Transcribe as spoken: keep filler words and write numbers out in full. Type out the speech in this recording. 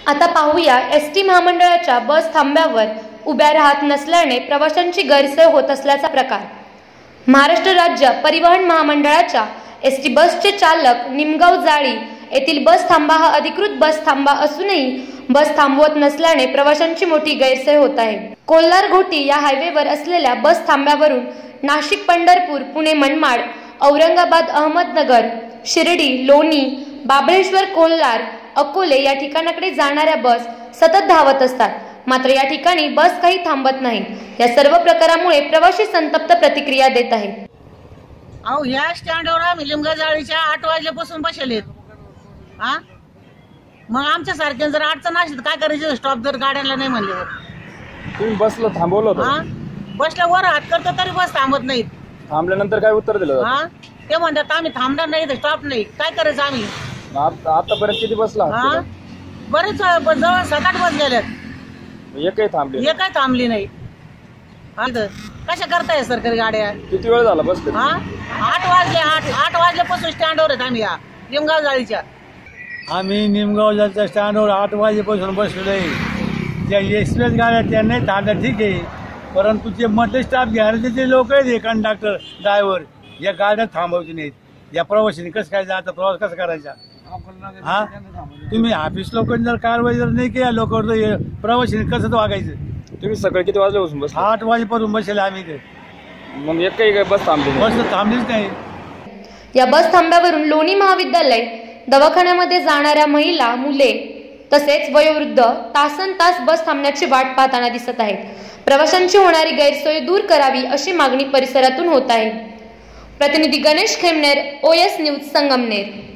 आता पाहूया एसटी महामंडळाच्या बस थांब्यावर उभ्या राहत नसल्याने प्रवाशांची गैरसोय होत असल्याचा प्रकार। महाराष्ट्र राज्य परिवहन महामंडळाच्या एसटी बसचे चालक निमगाव जाळी येथील बस थांबा हा अधिकृत बस थांबा असूनही बस थांबवत नसल्याने प्रवाशांची मोठी गैरसोय होत आहे। कोल्हार घोटी या हायवेवर असलेल्या बस थांब्यावरून नाशिक, पंढरपूर, पुणे, मनमाड, औरंगाबाद, अहमदनगर, शिर्डी, लोणी, बाबळेश्वर, कोल्हार, अकोले या ठिकाणाकडे जाणाऱ्या बस सतत धावत असतात, मात्र या ठिकाणी बस काही थांबत नाही। या सर्व प्रकारामुळे प्रवासी संतप्त प्रतिक्रिया देत आहेत। अहो या स्टँडवर आम्ही लिमगा जाळीच्या आठ वाजल्यापासून बसलेत। हा मग आमच्या सारख्या जर अडचण असली तर काय करायचं? स्टॉप जर गाड्यांना नाही म्हणल्यावर तुम्ही बसला थांबवलं होतं? हा बसला वर हात करतो तरी बस थांबत नाहीत। थांबल्यानंतर काय उत्तर दिलं? हा ते म्हणतात आम्ही थांबणार नाही, स्टॉप नाही, काय करायचं आम्ही? आतापर्यंत किती बसला? हा बरेच जवळ सात आठ बस गेल्यात, एकही थांबली एकही थांबली नाही। कशा करताय सरकारी गाड्या? किती वेळ झाला बस? हा आठ वाजले, आठ आठ वाजल्यापासून स्टँडवर आहेत आम्ही या निमगाव जाळीच्या। आम्ही निमगाव जाळीच्या स्टँडवर आठ वाजेपासून बसलो आहे। ज्या एक्सप्रेस गाड्या त्या नाही थांबल्या ठीक आहे, परंतु जे मधले स्टाफ घ्यायला जे लोक आहेत कंडक्टर ड्रायव्हर या गाड्या थांबवते नाहीत। या प्रवाशांनी कसं काय जायचं? प्रवास कसा करायचा? हा तुम्ही ऑफिस लोकांनी जर कारवाई जर नाही केल्या लोकांवर प्रवाशांनी कसं वागायचं? तुम्ही सकाळी किती वाजल्यापासून बस? आठ वाजेपासून बसले आम्ही ते। मग एक काही बस थांबली? बस थांबलीच नाही। या बस थांब्यावरून लोणी महाविद्यालय, दवाखान्यामध्ये जाणाऱ्या महिला, मुले तसेच वयोवृद्ध तासन तास बस थांबण्याची वाट पाहताना दिसत आहेत। प्रवाशांची होणारी गैरसोय दूर करावी अशी मागणी परिसरातून होत आहे। प्रतिनिधी गणेश खेमनेर, ओएस न्यूज, संगमनेर।